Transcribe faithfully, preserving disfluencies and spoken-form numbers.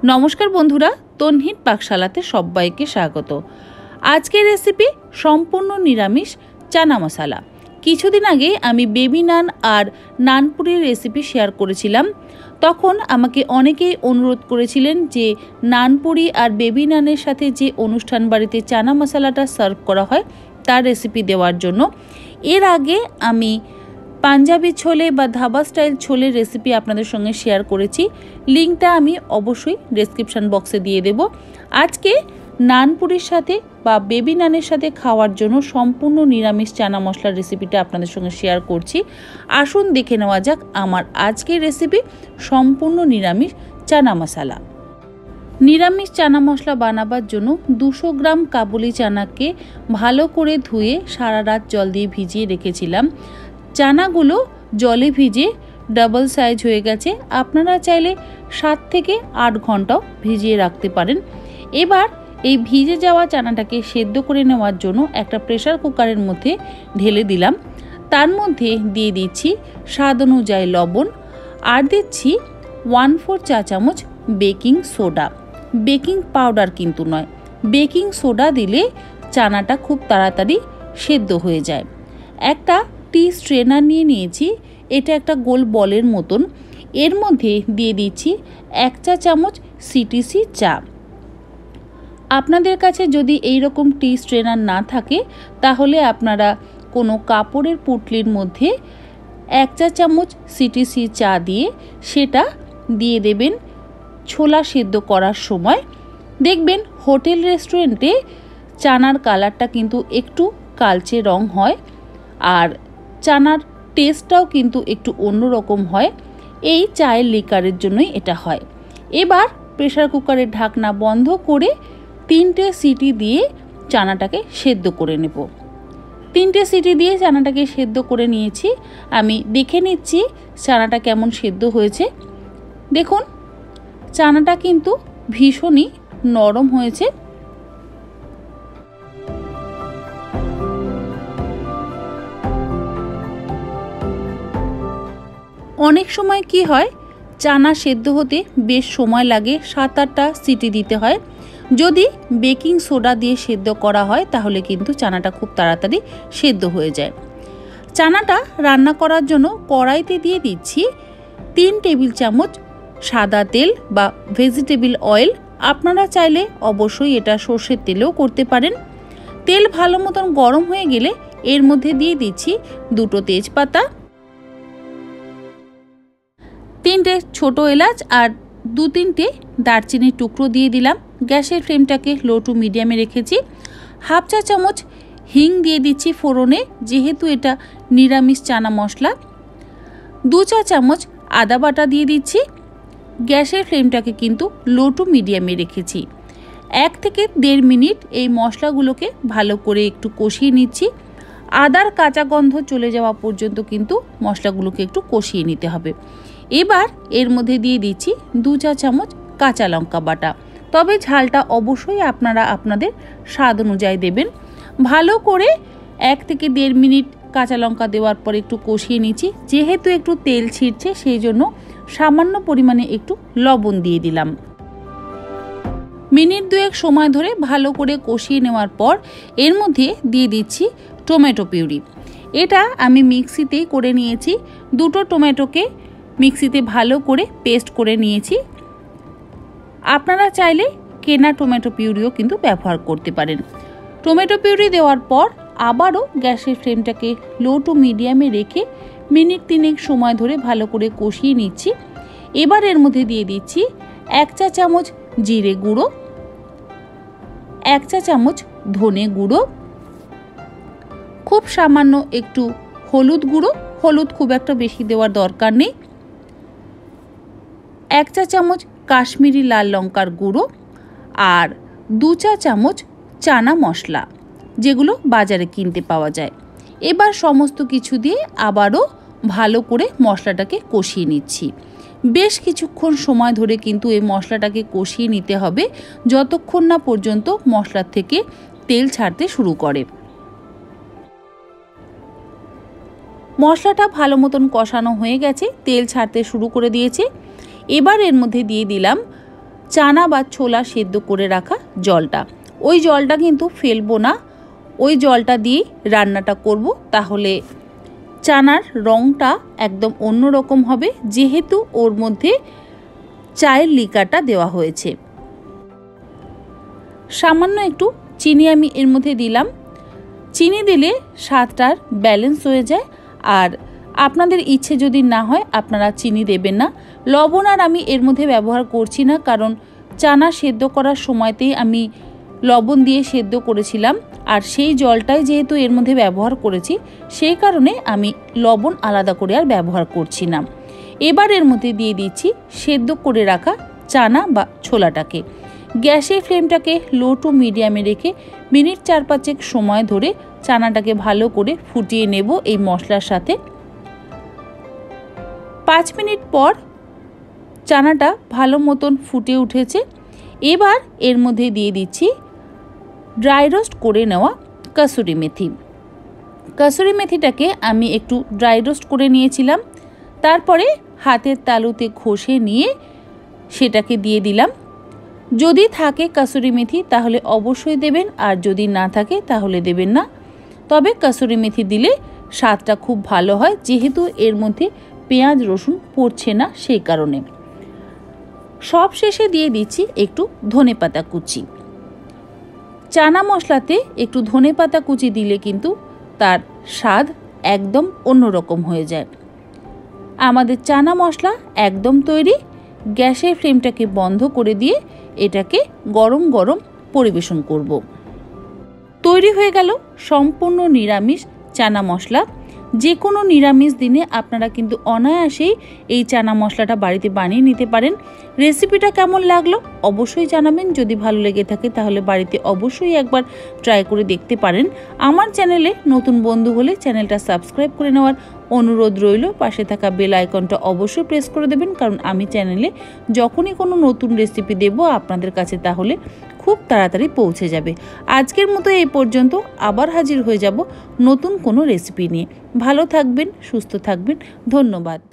नमस्कार बंधुरा तन्हिर पाकशालाते सबाइके स्वागत। आजकेर रेसिपि सम्पूर्ण निरामिष चाना मशाला। किछुदिन आगे आमी बेबी नान और नानपुरिर रेसिपि शेयर करेछिलाम। तखन आमाके अनेकेई अनुरोध करेछिलेन जे नानपुरी और बेबी नानेर साथे जे अनुष्ठान बाड़ीते चाना मशालाटा सार्व करा हय तार रेसिपि देওয়ার জন্য। एर आगे आमी पांजाबी छोले बा धाबा स्टाइल छोले रेसिपि आपनादेर संगे शेयर करेছি, लिंकटा आमी अवश्यई डेसक्रिपशन बक्से दिए देब। आज के नानपुरिर साथे बा बेबी नानेर साथे खाওয়ার জন্য सम्पूर्ण निरामिष चाना मशलार रेसिपिटा आपनादेर संगे शेयर करছি। आसुन देखे नेওয়া যাক आमार आजकेर रेसिपि सम्पूर्ण निरामिष चाना मशाला। निरामिष चाना मशला बानाबार जन्य दुशो ग्राम काबुली चानाके भालो करे धुए सारा रात जल दिए भिजिए रेखेछिलाम। चानागुलो जले भिजे डबल साइज हो गेछे। आपनारा चाइले सात थेके आठ घंटा भिजिए राखते पारेन। एबार এই ভিজে যাওয়া চানাটাকে সেদ্ধ করে নেওয়ার জন্য একটা প্রেসার কুকারের মধ্যে ঢেলে দিলাম। তার মধ্যে দিয়ে দিচ্ছি স্বাদ অনুযায়ী লবণ আর দিচ্ছি ওয়ান ফোর চা চামচ বেকিং সোডা। বেকিং পাউডার কিন্তু নয়, বেকিং সোডা দিলে চানাটা খুব তাড়াতাড়ি সেদ্ধ হয়ে যায়। একটা টি স্ট্রেনার নিয়ে নিয়েছি, এটা একটা গোল বলের মতন। এর মধ্যে দিয়ে দিচ্ছি এক চা চামচ সিটিসি চা। আপনাদের কাছে যদি এই রকম টি স্ট্রেনার না থাকে তাহলে আপনারা কোনো কাপড়ের পুটলির মধ্যে এক চা চামচ সিটিসি চা দিয়ে সেটা দিয়ে দেবেন ছোলা সেদ্ধ করার সময়। দেখবেন হোটেল রেস্টুরেন্টে চানার কালারটা কিন্তু একটু কালচে রং হয় আর চানার টেস্টটাও কিন্তু একটু অন্যরকম হয়। এই চায়ের লিকারের জন্যই এটা হয়। এবার প্রেসার কুকারের ঢাকনা বন্ধ করে তিনটে সিটি দিয়ে চানাটাকে সেদ্ধ করে নেব। তিনটে সিটি দিয়ে চানাটাকে সেদ্ধ করে নিয়েছি। আমি দেখে নিচ্ছি চানাটা কেমন সেদ্ধ হয়েছে। দেখুন চানাটা কিন্তু ভীষণই নরম হয়েছে। অনেক সময় কি হয় চানা সেদ্ধ হতে বেশ সময় লাগে, সাত আটটা সিটি দিতে হয়। যদি বেকিং সোডা দিয়ে সেদ্ধ করা হয় তাহলে কিন্তু চানাটা খুব তাড়াতাড়ি সেদ্ধ হয়ে যায়। চানাটা রান্না করার জন্য কড়াইতে দিয়ে দিচ্ছি তিন টেবিল চামচ সাদা তেল বা ভেজিটেবল অয়েল। আপনারা চাইলে অবশ্যই এটা সর্ষের তেলেও করতে পারেন। তেল ভালো মতন গরম হয়ে গেলে এর মধ্যে দিয়ে দিচ্ছি দুটো তেজপাতা, তিনটে ছোট এলাচ আর দু তিনটে দারচিনির টুকরো দিয়ে দিলাম। গ্যাসের ফ্লেমটাকে লো টু মিডিয়ামে রেখেছি। হাফ চা চামচ হিং দিয়ে দিচ্ছি ফোড়নে, যেহেতু এটা নিরামিষ চানা মশলা। দু চা চামচ আদা বাটা দিয়ে দিচ্ছি। গ্যাসের ফ্লেমটাকে কিন্তু লো টু মিডিয়ামে রেখেছি। এক থেকে দেড় মিনিট এই মশলাগুলোকে ভালো করে একটু কষিয়ে নিচ্ছি। আদার কাঁচা গন্ধ চলে যাওয়া পর্যন্ত কিন্তু মশলাগুলোকে একটু কষিয়ে নিতে হবে। এবার এর মধ্যে দিয়ে দিচ্ছি দু চা চামচ কাঁচা লঙ্কা বাটা, তবে ঝালটা অবশ্যই আপনারা আপনাদের স্বাদ অনুযায়ী দেবেন। ভালো করে এক থেকে দেড় মিনিট কাঁচা লঙ্কা দেওয়ার পর একটু কষিয়ে নিচ্ছি। যেহেতু একটু তেল ছিটছে সেই জন্য সামান্য পরিমাণে একটু লবণ দিয়ে দিলাম। মিনিট দুয়েক সময় ধরে ভালো করে কষিয়ে নেওয়ার পর এর মধ্যে দিয়ে দিচ্ছি টমেটো পিউরি। এটা আমি মিক্সিতেই করে নিয়েছি। দুটো টমেটোকে মিক্সিতে ভালো করে পেস্ট করে নিয়েছি। আপনারা চাইলে কেনা টমেটো পিউরিও কিন্তু ব্যবহার করতে পারেন। টমেটো পিউরি দেওয়ার পর আবারও গ্যাসের ফ্লেমটাকে লো টু মিডিয়ামে রেখে মিনিট তিনেক সময় ধরে ভালো করে কষিয়ে নিচ্ছি। এবার এর মধ্যে দিয়ে দিচ্ছি এক চা চামচ জিরে গুঁড়ো, এক চা চামচ ধনে গুঁড়ো, খুব সামান্য একটু হলুদ গুঁড়ো, হলুদ খুব একটা বেশি দেওয়ার দরকার নেই, এক চা চামচ কাশ্মীরি লাল লঙ্কার গুঁড়ো আর দু চা চামচ চানা মশলা, যেগুলো বাজারে কিনতে পাওয়া যায়। এবার সমস্ত কিছু দিয়ে আবারও ভালো করে মশলাটাকে কষিয়ে নিচ্ছি। বেশ কিছুক্ষণ সময় ধরে কিন্তু এই মশলাটাকে কষিয়ে নিতে হবে, যতক্ষণ না পর্যন্ত মশলার থেকে তেল ছাড়তে শুরু করে। মশলাটা ভালো মতন কষানো হয়ে গেছে, তেল ছাড়তে শুরু করে দিয়েছে। এবার এর মধ্যে দিয়ে দিলাম চানা বা ছোলা সেদ্ধ করে রাখা জলটা। ওই জলটা কিন্তু ফেলবো না, ওই জলটা দিয়েই রান্নাটা করব। তাহলে চানার রঙটা একদম অন্য রকম হবে, যেহেতু ওর মধ্যে চায়ের লিকারটা দেওয়া হয়েছে। সামান্য একটু চিনি আমি এর মধ্যে দিলাম। চিনি দিলে স্বাদটার ব্যালেন্স হয়ে যায়, আর আপনাদের ইচ্ছে যদি না হয় আপনারা চিনি দেবেন না। লবণ আর আমি এর মধ্যে ব্যবহার করছি না, কারণ চানা সেদ্ধ করার সময়তেই আমি লবণ দিয়ে সেদ্ধ করেছিলাম, আর সেই জলটাই যেহেতু এর মধ্যে ব্যবহার করেছি সেই কারণে আমি লবণ আলাদা করে আর ব্যবহার করছি না। এবার এর মধ্যে দিয়ে দিচ্ছি সেদ্ধ করে রাখা চানা বা ছোলাটাকে। গ্যাসের ফ্লেমটাকে লো টু মিডিয়ামে রেখে মিনিট চার পাঁচেক সময় ধরে চানাটাকে ভালো করে ফুটিয়ে নেব এই মশলার সাথে। পাঁচ মিনিট পর চানাটা ভালো মতন ফুটে উঠেছে। এবার এর মধ্যে দিয়ে দিচ্ছি ড্রাই রোস্ট করে নেওয়া কাসুরি মেথি। কাসুরি মেথিটাকে আমি একটু ড্রাই রোস্ট করে নিয়েছিলাম, তারপরে হাতের তালুতে ঘষে নিয়ে সেটাকে দিয়ে দিলাম। যদি থাকে কাসুরি মেথি তাহলে অবশ্যই দেবেন, আর যদি না থাকে তাহলে দেবেন না। তবে কাসুরি মেথি দিলে স্বাদটা খুব ভালো হয়, যেহেতু এর মধ্যে পেঁয়াজ রসুন পড়ছে না সেই কারণে। সব শেষে দিয়ে দিচ্ছি একটু ধনেপাতা কুচি। চানা মশলাতে একটু ধনেপাতা কুচি দিলে কিন্তু তার স্বাদ একদম অন্যরকম হয়ে যায়। আমাদের চানা মশলা একদম তৈরি। গ্যাসের ফ্লেমটাকে বন্ধ করে দিয়ে এটাকে গরম গরম পরিবেশন করব। তৈরি হয়ে গেল সম্পূর্ণ নিরামিষ চানা মশলা। যে কোনো নিরামিষ দিনে আপনারা কিন্তু অনায়াসেই এই চানা মশলাটা বাড়িতে বানিয়ে নিতে পারেন। রেসিপিটা কেমন লাগলো অবশ্যই জানাবেন। যদি ভালো লেগে থাকে তাহলে বাড়িতে অবশ্যই একবার ট্রাই করে দেখতে পারেন। আমার চ্যানেলে নতুন বন্ধু হলে চ্যানেলটা সাবস্ক্রাইব করে নেওয়ার অনুরোধ রইল। পাশে থাকা বেল আইকনটা অবশ্যই প্রেস করে দেবেন, কারণ আমি চ্যানেলে যখনই কোনো নতুন রেসিপি দেব আপনাদের কাছে তাহলে খুব তাড়াতাড়ি পৌঁছে যাবে। আজকের মতো এই পর্যন্ত, আবার হাজির হয়ে যাব নতুন কোনো রেসিপি নিয়ে। ভালো থাকবেন, সুস্থ থাকবেন, ধন্যবাদ।